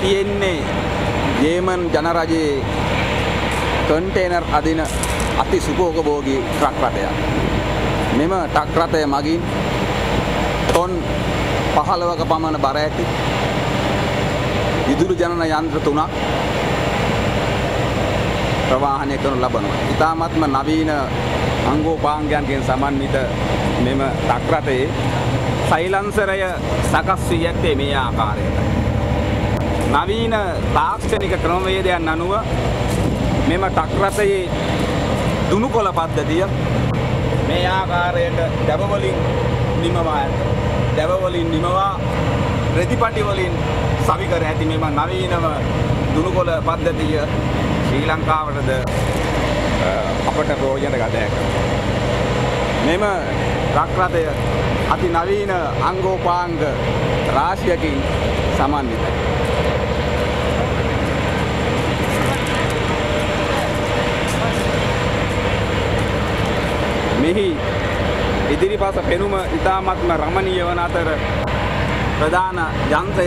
තියෙන්නේ යේමන් ජනරජයේ කන්ටේනර් අදින අති සුඛෝපභෝගී ට්‍රක් රථයක්. මෙම ට්‍රක් රථය මගින් ටොන් 15ක පමණ බර ඇති විදුලි ජනන යන්ත්‍ර 3ක් ප්‍රවාහනය කරනු ලබනවා. ඉතාමත්ම නවීන අංගෝපාංගයන්ගෙන් සමන්විත මෙම ට්‍රක් රථයේ සයිලන්සරය සකස් වී ඇත්තේ මේ ආකාරයට. නවීන තාක්ෂණික ක්‍රමවේදයන් අනුව මෙම ට්‍රක් රථයේ දුනුකොළ පද්ධතිය මේ ආකාරයට දැව වලින් නිමවා ඇත. දැව වලින් නිමවා රෙදිපටි වලින් සවි කර ඇති මෙම නවීනම දුනුකොළ පද්ධතිය ශ්‍රී ලංකාවටද අපට ප්‍රයෝජන ගත හැකියි. මෙම ට්‍රක් රථය අති නවීන අංගෝපාංග රාශියකින් සමන්විතයි. මෙහි ඉදිරිපස පෙනුම ඉතාමත්ම රමණීය වන අතර ප්‍රධාන යන්ත්‍රය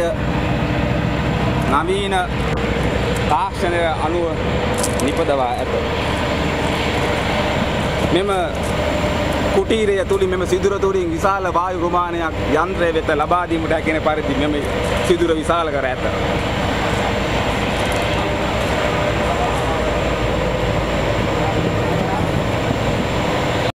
නවීන තාක්ෂණය අනුව නිපදවා ඇත. මෙම කුටීරය තුලින් මෙම සිදුර තුලින් විශාල වායු ප්‍රමාණයක් යන්ත්‍රය වෙත ලබා දීමට හැකියන පරිදි මෙම සිදුර විශාල කර ඇත.